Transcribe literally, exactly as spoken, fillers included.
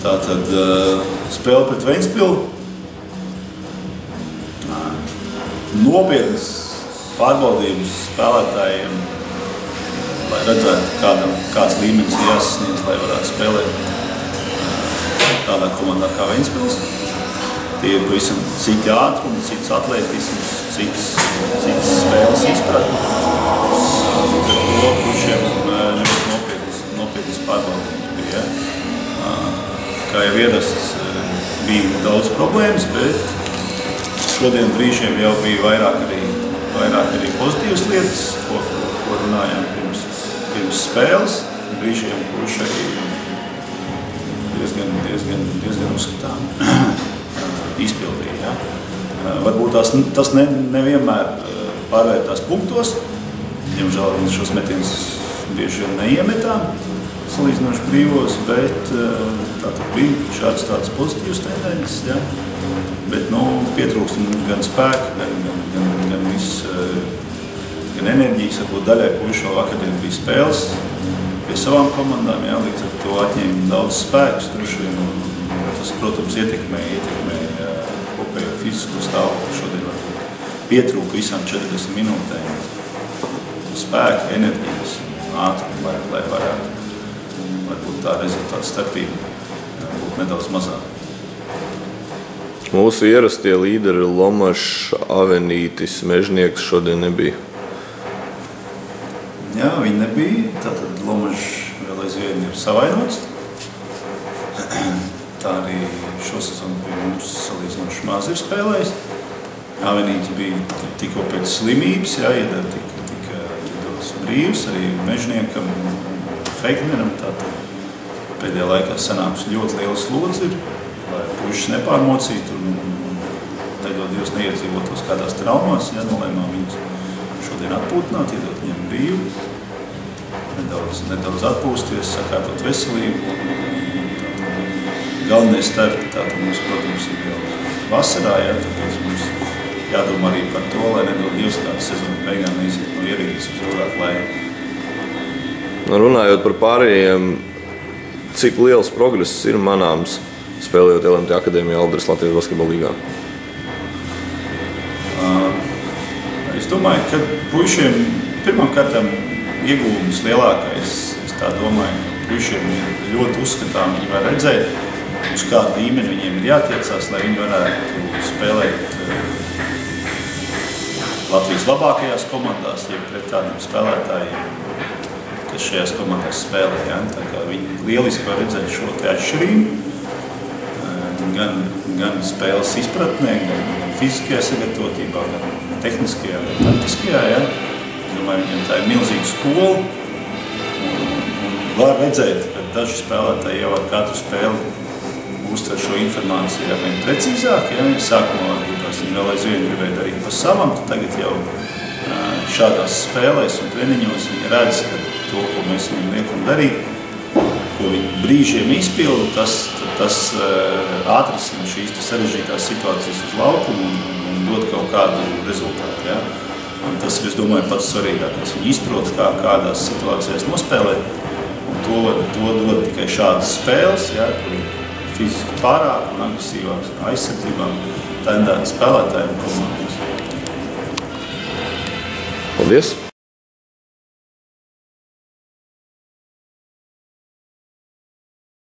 Tātad spēle pret Ventspilu. Nopietnas pārbaudības spēlētājiem, lai redzētu, kādam, kāds līmenis jāsasniedz, lai varētu spēlēt tādā komandā kā Ventspils. Tie ir pavisam citi ātrumi, cits atletisms, cits, cits spēles izpratne. To pušiem ļoti nopietnas, nopietnas pārbaudības bija. Kā jau ierasts, bija daudz problēmas, bet šodien brīžiem jau bija vairāk arī, vairāk arī pozitīvas lietas, ko, ko runājām pirms, pirms spēles. Brīžiem puši arī diezgan, diezgan, diezgan uzskatām izpildīja. Ja? Varbūt tās, tas ne, nevienmēr pārvērtās punktos. Diemžēl šos metienus bieži vien neiemetām salīdzinoši brīvos, bet tātad bija šāds tāds pozitīvs tendences. Ja? Bet nu, pietrūkst mums gan spēka, gan, gan, gan, gan, viss, gan enerģijas. Varbūt daļai puišu akadēmija bija spēles pie savām komandām, ja? Līdz ar to atņēma daudz spēkus. Tas, protams, ietekmē, ietekmē kopējo fizisko stāvokli. Šodien varbūt pietrūka visām četrdesmit minūtēm spēka, enerģijas un ātrumu, lai, lai varētu varbūt tā rezultāta starpība būtu nedaudz mazāk. Mūsu ierastie līderi Lomašs, Avenītis, Mežnieks šodien nebija. Jā, viņi nebija. Tātad Lomašs vēl aizvien ir savainots. Tā arī šosezonu bija mums salīdzinoši maz ir spēlējis. Avenītis bija tikko pēc slimības, jā, iedara tika, tika iedots brīvs, arī Mežniekam, Feikneram. Tātad pēdējā laikā sanāks ļoti liela slodze ir, lai pušas nepārmocītu un, un teidot Dievs neiedzīvotos kādās traumās. Ja, nolēmām viņus šodien atpūtināt, iedot viņiem brīvu, nedaudz, nedaudz atpūsties, sakārtot veselību. Galvenais starti tātad mums, protams, ir jau vasarā, ja, tāpēc mums jādomā arī par to, lai nedod Dievs kādu sezonu beigām neiziet no ierīces uz ilgāku laiku. Runājot par pārējiem, cik liels progress ir manāms spēlējot L M T akadēmiju Aldras Latvijas basketbola līgā? Es domāju, ka puišiem pirmām kārtām iegūmis lielākais, es tā domāju, ka puišiem ir ļoti uzskatām, viņi var redzēt, uz kādu līmeni viņiem ir jātiecās, lai viņi varētu spēlēt Latvijas labākajās komandās, ja pret tādiem spēlētājiem, kas šajās komandās spēlē. Ja? Tā kā viņi lieliski var redzēt šo te atšķirību, gan, gan spēles izpratnē, gan, gan fiziskajā sagatavotībā, gan tehniskajā, gan taktiskajā. Ja? Es domāju, viņiem tā ir milzīga skola, un, un var redzēt, ka daži spēlētāji jau ar katru spēli uztver šo informāciju ar vien precīzāk. Ja? Sākumā varbūt tās viņi vēl aizvien gribēja darīt pa savam, tad tagad jau šādās spēlēs un treniņos viņi redz, ka to, ko mēs viņiem liekam darīt, ko viņi brīžiem izpilda, tas, tas atrisina šīs sarežģītās situācijas uz laukumu un, un dod kaut kādu rezultātu. Ja? Un tas ir, es domāju, pats svarīgākais. Viņi izprot, kā kādās situācijās nospēlēt, un to, to dod tikai šādas spēles, ja? Kur ir fiziski pārāk un agresīvāks aizsardzībām tendēti spēlētājiem komandās. Paldies!